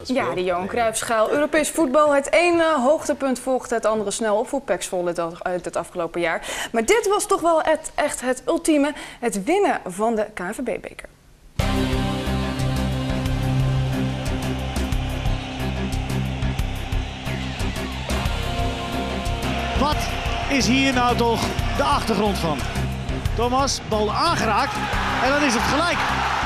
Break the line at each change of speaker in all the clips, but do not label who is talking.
Ja, de Johan Cruijffschaal. Europees voetbal. Het ene hoogtepunt volgt het andere snel op voor PEC Zwolle uit het afgelopen jaar. Maar dit was toch wel echt het ultieme. Het winnen van de KNVB-beker.
Wat is hier nou toch de achtergrond van? Thomas, bal aangeraakt en dan is het gelijk.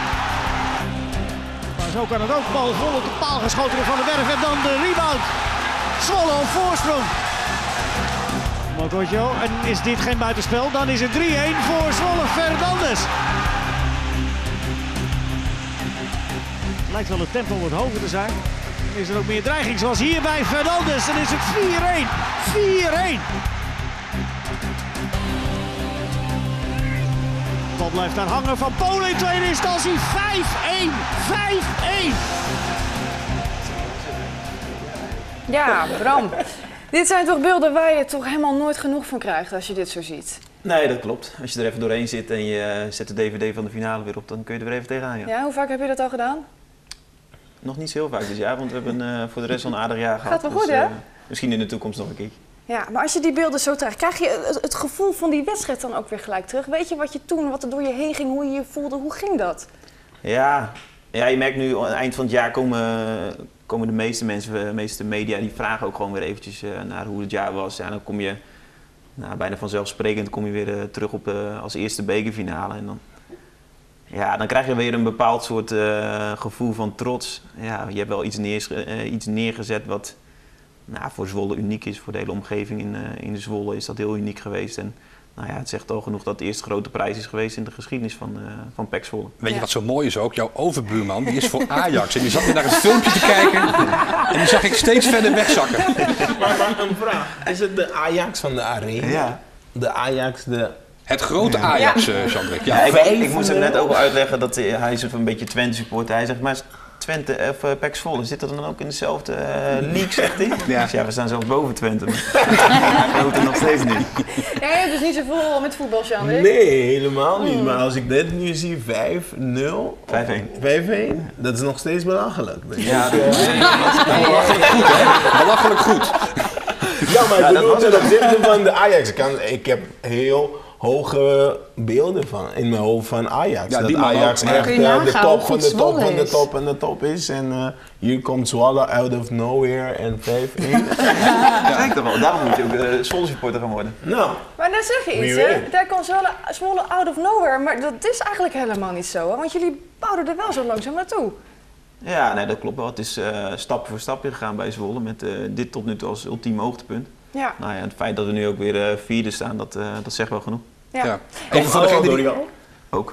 Maar zo kan het ook. Bal vol op de paal geschoten door Van der Werf en dan de rebound. Zwolle op voorsprong. Mokotjo, en is dit geen buitenspel? Dan is het 3-1 voor Zwolle. Fernandes. Lijkt wel het tempo wat hoger te zijn. Dan is er ook meer dreiging zoals hier bij Fernandes. Dan is het 4-1. 4-1. De bal blijft daar hangen van Polen in tweede instantie. 5-1. 5-1.
Ja, Bram. Dit zijn toch beelden waar je toch helemaal nooit genoeg van krijgt als je dit zo ziet?
Nee, dat klopt. Als je er even doorheen zit en je zet de DVD van de finale weer op, dan kun je er weer even tegenaan. Ja.
Ja, hoe vaak heb je dat al gedaan?
Nog niet zo heel vaak dit jaar, want we hebben voor de rest wel een aardig jaar gehad.
Gaat wel goed, hè?
Misschien in de toekomst nog een keer.
Ja, maar als je die beelden zo krijgt, krijg je het gevoel van die wedstrijd dan ook weer gelijk terug? Weet je wat je toen, wat er door je heen ging, hoe je je voelde? Hoe ging dat?
Ja, je merkt nu aan het eind van het jaar komen de meeste mensen, de meeste media, die vragen ook gewoon weer eventjes naar hoe het jaar was. Ja, dan kom je bijna vanzelfsprekend weer terug op als eerste bekerfinale. En dan krijg je weer een bepaald soort gevoel van trots. Ja, je hebt wel iets neergezet wat voor Zwolle uniek is. Voor de hele omgeving in de Zwolle is dat heel uniek geweest. En het zegt al genoeg dat het de eerste grote prijs is geweest in de geschiedenis van PEC Zwolle.
Weet je wat zo mooi is ook? Jouw overbuurman, die is voor Ajax. En die zat weer naar het filmpje te kijken. En die zag ik steeds verder wegzakken.
Maar een vraag. Is het de Ajax van de Arena? Ja. De Ajax,
Het grote Ajax, Jean-Dirk.
Ja, ik moest hem net ook wel uitleggen dat hij is een beetje Twente supporter. Hij zegt, maar Twente of PEC Zwolle, zit dat dan ook in dezelfde league, zegt hij? Ja. Dus we staan zelfs boven Twente. Hij gelooft het nog steeds niet.
Ja, je hebt dus niet zoveel met voetbal, Jean-Dirk?
Nee, helemaal niet. Maar als ik dit nu zie, 5-0. 5-1. Dat is nog steeds belachelijk.
Ja,
belachelijk goed.
Ja, maar ik bedoel ten opzichte van de Ajax. Ik heb heel hoge beelden in mijn hoofd van Ajax.
Ja,
dat Ajax echt de top van de top van de top en de top is. En hier komt Zwolle out of nowhere en 5-1.
Kijk toch wel, daarom moet je ook Zwolle supporter gaan worden.
Nou.
Maar dan zeg je iets, hè? Daar komt Zwolle out of nowhere. Maar dat is eigenlijk helemaal niet zo, hè? Want jullie bouwden er wel zo langzaam naartoe.
Ja, nee, dat klopt wel. Het is stap voor stapje gegaan bij Zwolle met dit tot nu toe als ultieme hoogtepunt. Ja. Het feit dat we nu ook weer vierde staan, dat zegt wel genoeg.
Ja. Even voor degene die...
Ook.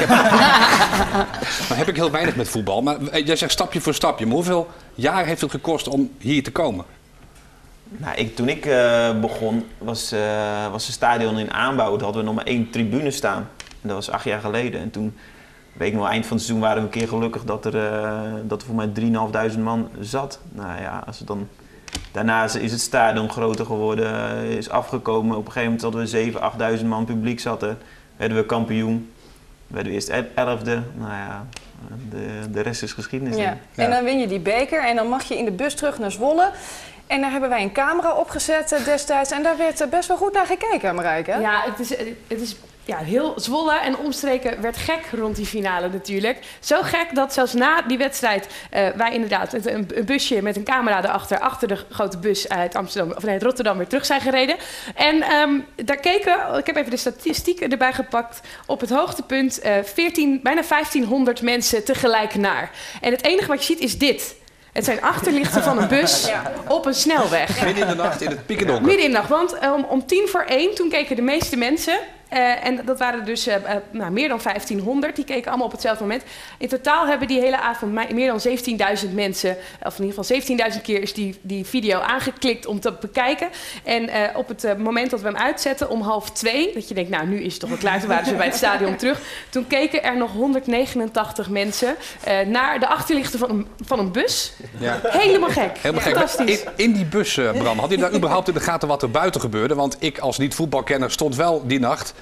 Maar heb ik heel weinig met voetbal. Maar jij zegt stapje voor stapje. Maar hoeveel jaar heeft het gekost om hier te komen?
Toen ik begon, was het stadion in aanbouw. Toen hadden we nog maar 1 tribune staan. En dat was 8 jaar geleden. En toen, weet ik nog, eind van het seizoen waren we een keer gelukkig dat er voor mij 3.500 man zat. Als het dan... Daarna is het stadion groter geworden, is afgekomen. Op een gegeven moment hadden we 7.000, 8.000 man publiek zaten. Werden we kampioen. Werden we eerst 11e. De rest is geschiedenis.
Ja. En dan win je die beker en dan mag je in de bus terug naar Zwolle. En daar hebben wij een camera opgezet destijds. En daar werd best wel goed naar gekeken, Marijke.
Ja, het is heel Zwolle en omstreken werd gek rond die finale natuurlijk. Zo gek dat zelfs na die wedstrijd wij inderdaad een busje met een camera erachter, achter de grote bus uit Rotterdam weer terug zijn gereden. En daar keken, ik heb even de statistieken erbij gepakt, op het hoogtepunt bijna 1500 mensen tegelijk naar. En het enige wat je ziet is dit. Het zijn achterlichten van een bus op een snelweg.
Midden in de nacht in het piekendonker.
Midden in de nacht, want om 1:50 toen keken de meeste mensen. En dat waren dus meer dan 1500. Die keken allemaal op hetzelfde moment. In totaal hebben die hele avond meer dan 17.000 mensen... of in ieder geval 17.000 keer is die video aangeklikt om te bekijken. En op het moment dat we hem uitzetten om 1:30... dat je denkt, nu is het toch wel klaar. Toen waren ze bij het stadion terug. Toen keken er nog 189 mensen naar de achterlichten van een bus. Ja. Helemaal gek. Fantastisch.
In die bus, Bram, had je daar überhaupt in de gaten wat er buiten gebeurde? Want ik als niet-voetbalkenner stond wel die nacht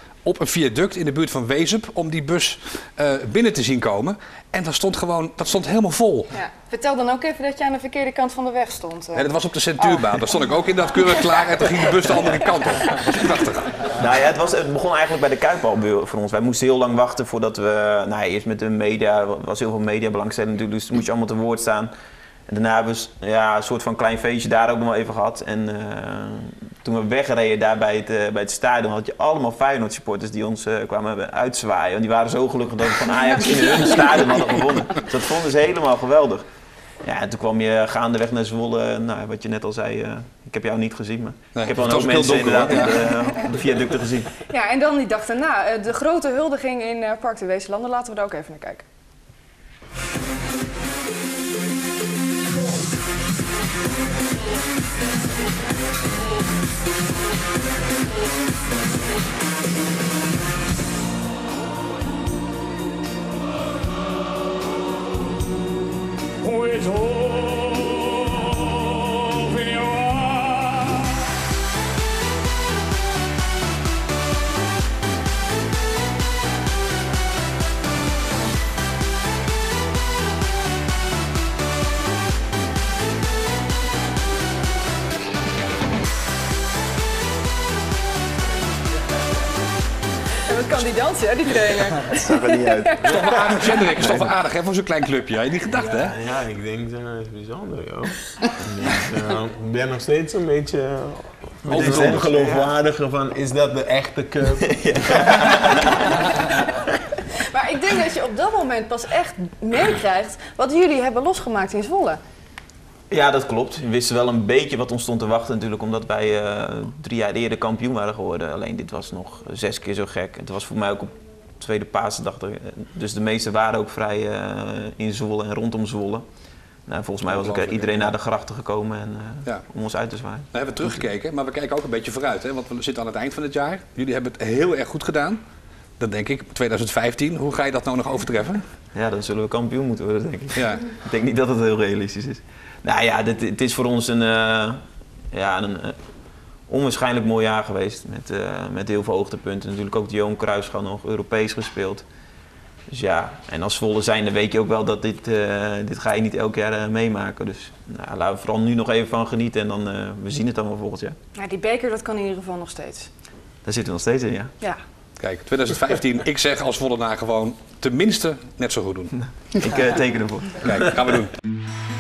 op een viaduct in de buurt van Wezep om die bus binnen te zien komen. En dat stond helemaal vol.
Ja. Vertel dan ook even dat je aan de verkeerde kant van de weg stond.
En dat was op de Centuurbaan. Daar stond ik ook inderdaad keurig klaar en toen ging de bus de andere kant op. Dat was prachtig.
Nou ja, het begon eigenlijk bij de Kuip al voor ons. Wij moesten heel lang wachten voordat we... Nou, eerst met de media, was heel veel mediabelangstelling natuurlijk, dus moest je allemaal te woord staan. En daarna hebben we een soort van klein feestje daar ook nog wel even gehad. En toen we wegreden daar bij het stadion had je allemaal Feyenoord supporters die ons kwamen uitzwaaien. Want die waren zo gelukkig dat we van Ajax in hun stadion hadden gewonnen. Dus dat vonden ze helemaal geweldig. Ja, en toen kwam je gaandeweg naar Zwolle. Nou, wat je net al zei, ik heb jou niet gezien, maar
nee,
ik heb wel ook mensen inderdaad op de viaducten gezien.
Ja, en dan die dag daarna, de grote huldiging in Park de Weeslanden. Laten we daar ook even naar kijken. Kan die dansen, hè, die trainer?
Dat zag er niet uit.
Hendrik is toch wel aardig hè, voor zo'n klein clubje. Had je niet gedacht, hè?
Ja, ik denk dat is bijzonder, joh. Dus, ik ben nog steeds een beetje ongeloofwaardiger van, is dat de echte cup?
Maar ik denk dat je op dat moment pas echt meekrijgt wat jullie hebben losgemaakt in Zwolle.
Ja, dat klopt. We wisten wel een beetje wat ons stond te wachten natuurlijk, omdat wij 3 jaar eerder kampioen waren geworden. Alleen dit was nog 6 keer zo gek. Het was voor mij ook op tweede paasdag. Dus de meesten waren ook vrij in Zwolle en rondom Zwolle. Nou, volgens mij was ook iedereen naar de grachten gekomen om ons uit te zwaaien.
We hebben teruggekeken, maar we kijken ook een beetje vooruit. Hè? Want we zitten aan het eind van het jaar. Jullie hebben het heel erg goed gedaan. Dan denk ik, 2015, hoe ga je dat nou nog overtreffen?
Ja, dan zullen we kampioen moeten worden, denk ik.
Ja.
Ik denk niet dat het heel realistisch is. Nou ja, het is voor ons een onwaarschijnlijk mooi jaar geweest. Met heel veel hoogtepunten. Natuurlijk ook de Johan Cruijffschaal nog Europees gespeeld. Dus ja, en als Zwolle zijnde weet je ook wel dat dit ga je niet elk jaar meemaken. Dus nou, laten we vooral nu nog even van genieten en dan we zien het dan wel volgend jaar.
Ja, die beker, dat kan in ieder geval nog steeds.
Daar zitten we nog steeds in, ja.
Ja.
Kijk, 2015, ik zeg als Zwolle gewoon tenminste net zo goed doen.
Ik teken ervoor.
Kijk, gaan we doen.